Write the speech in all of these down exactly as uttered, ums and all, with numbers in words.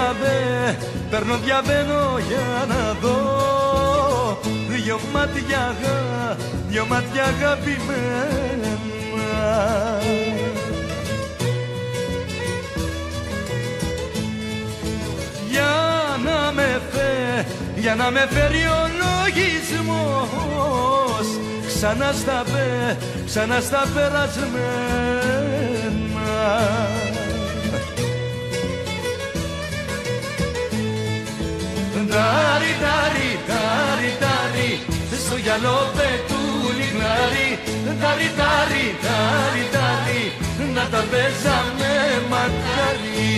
διαβέ, παίρνω διαβαίνω για να δω. Δυο μάτια αγάπη, δυο μάτια αγαπημένα. Για να με φε, για να με φέρει ο λογισμός ξανά στα πε, ξανά στα περασμένα. Τάρι, τάρι, τάρι, τάρι, στο γυαλό πετούλι γλάρι. Τάρι, τάρι, τάρι, τάρι, να τα παίζαμε μακάρι.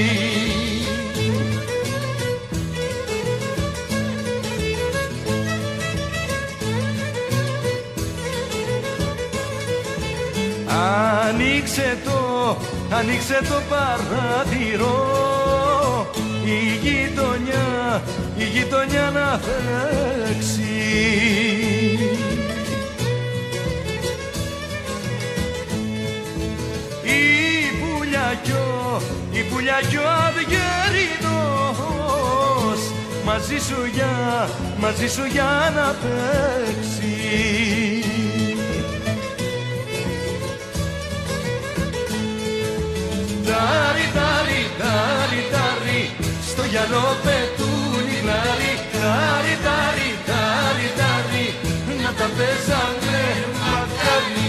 Ανοίξε το, ανοίξε το παράθυρο, η γειτονιά, η γειτονιά να φέξει. Η πουλιά κι ο, η πουλιά κι ο αυγερινός μαζί σου για, μαζί σου για να παίξει. Τάρι, τάρι, τάρι, τάρι, στο γυαλό πετούλι γλάρι. Τάρι, τάρι, τάρι, τάρι, να τα παίζαμε μακάρι.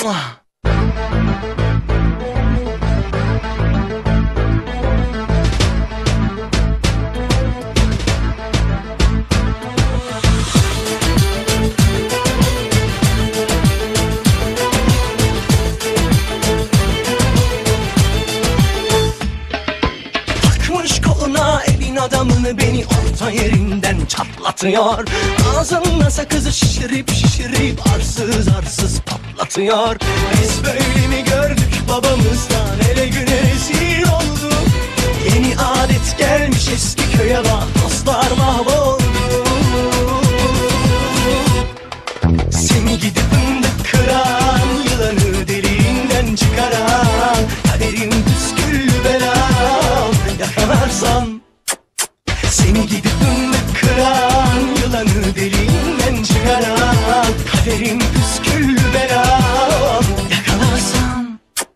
Takmış koluna elin adamını, beni orta yerinden çatlatıyor. Ağzımla sakızı şişirip şişirip arsız arsız patlatıyor. Biz böyle mi gördük babamızdan, ele güne rezil olduk. Yeni adet gelmiş eski köye bak, dostlar mahvoldu. Seni gidip fındık kıran, yılanı deliğinden çıkaran, kaderin püsküllü belam yakalarsam. Seni gidip fındık kıran, yılanı deliğinden çıkaran, kaderin püsküllü belam yakalarsam.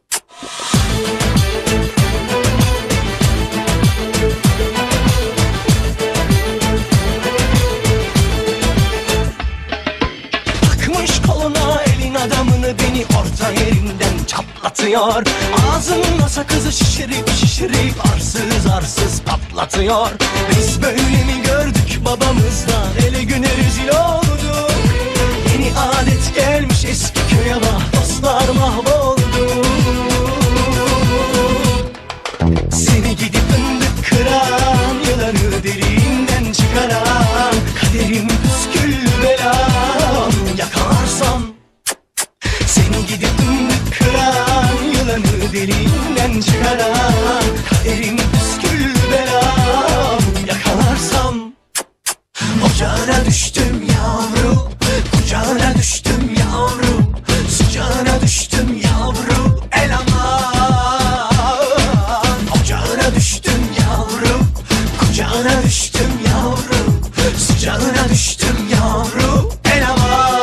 Takmış koluna elin adamını, beni orta yerinden çatlatıyor. Ağzımla sakızı şişirip şişirip arsız arsız patlatıyor. Biz böyle mi gördük babamızdan, ele güne rezil olduk. Yeni adet gelmiş eski köye bak, dostlar mahvoldu. Seni gidip fındık kıran, yılanı deliğinden çıkaran, kaderin püsküllü belam yakalarsam. Seni gidip fındık kıran, yılanı deliğinden çıkaran, kaderin püsküllü belam yakalarsam. Ocağına düştüm yavrum, kucağına düştüm yavrum, sıcağına düştüm yavrum, el aman. Ocağına düştüm yavrum, kucağına düştüm yavrum, sıcağına düştüm yavrum, el aman.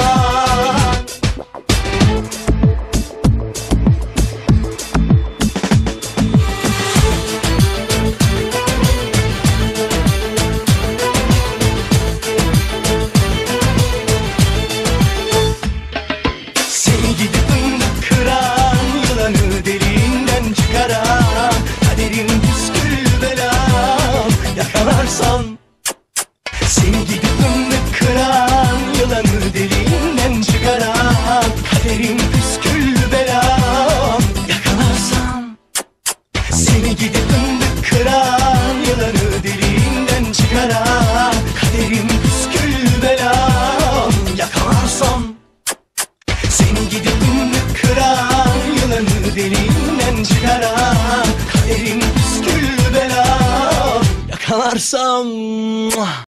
Seni gidip fındık kıran, yılanı deliğinden çıkaran, kaderin püsküllü belam yakalarsam. Seni gidip fındık kıran, yılanı deliğinden çıkaran, kaderin püsküllü belam yakalarsam. Seni gidip fındık kıran, yılanı deliğinden çıkaran, kaderin püsküllü belam yakalarsam. Seni gidip fındık kıran, yılanı deliğinden çıkaran, kaderin püsküllü belam yakalarsam.